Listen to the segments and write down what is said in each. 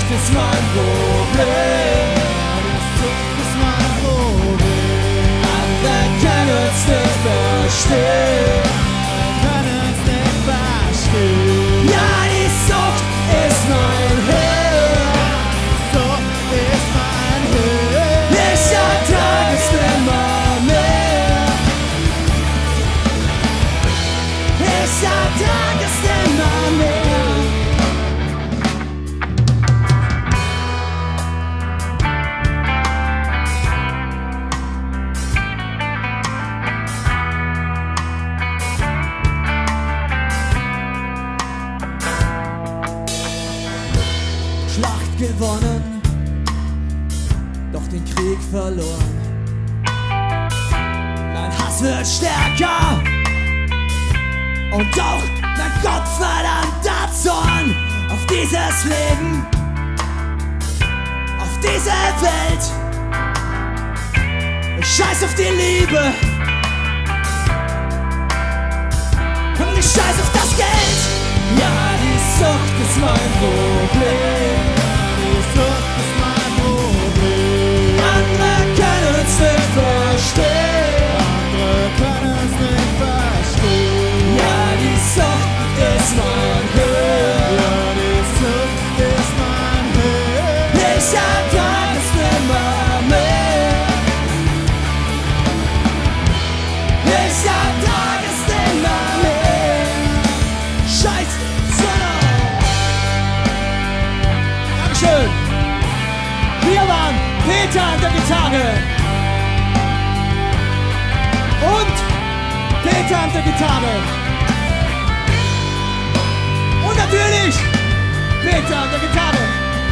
Sucht ist mein Problem. Andere können's nicht verstehen. Ja, die Sucht ist mein Hirn. Ich ertrag es nimmer mehr. Ich ertrag es nimmer mehr. Schlacht gewonnen, doch den Krieg verloren. Mein Hass wird stärker und auch mein gottverdammter Zorn auf dieses Leben, auf diese Welt. Ich scheiß auf die Liebe und ich scheiß auf das Geld. Ja, die Sucht ist mein Problem. Andere können's nicht verstehen. Ja, die Sucht ist mein Hirn. Ich ertrag es nimmer mehr. Ich ertrag es nimmer mehr. Scheiß Sonne. Dankeschön. Wir waren Peter an der Gitarre und Peter an der Gitarre und natürlich Peter an der Gitarre.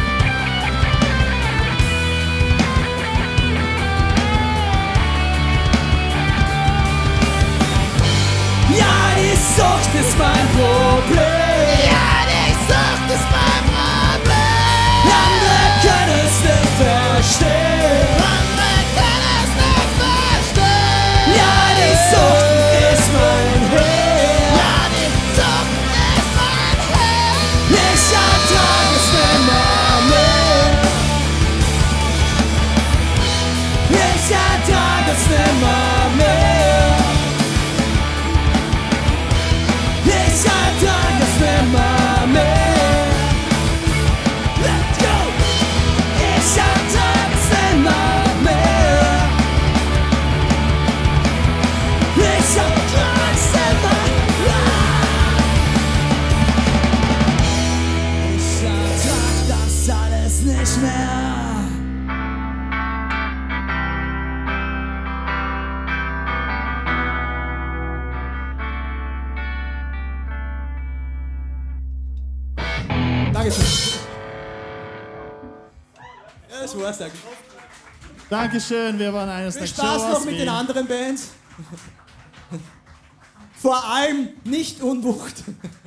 Ja, die Sucht ist mein Problem. Ja, die Sucht ist mein Problem. Andere können es nicht verstehen. Andere können es nicht verstehen. Ja, die Sucht ist mein Hirn. Ja, die Sucht ist mein Hirn. Ich ertrag es nimmer mehr. Ich ertrag es nimmer mehr. Ich ertrag es nimmer mehr. Let's go! Ich ertrag es nimmer mehr. Ich ertrag es nimmer mehr. Ich ertrag das alles nicht mehr. Dankeschön. Ja, das war's, danke. Dankeschön, wir waren eines der Viel Spaß noch mit den anderen Bands. Vor allem nicht Unwucht.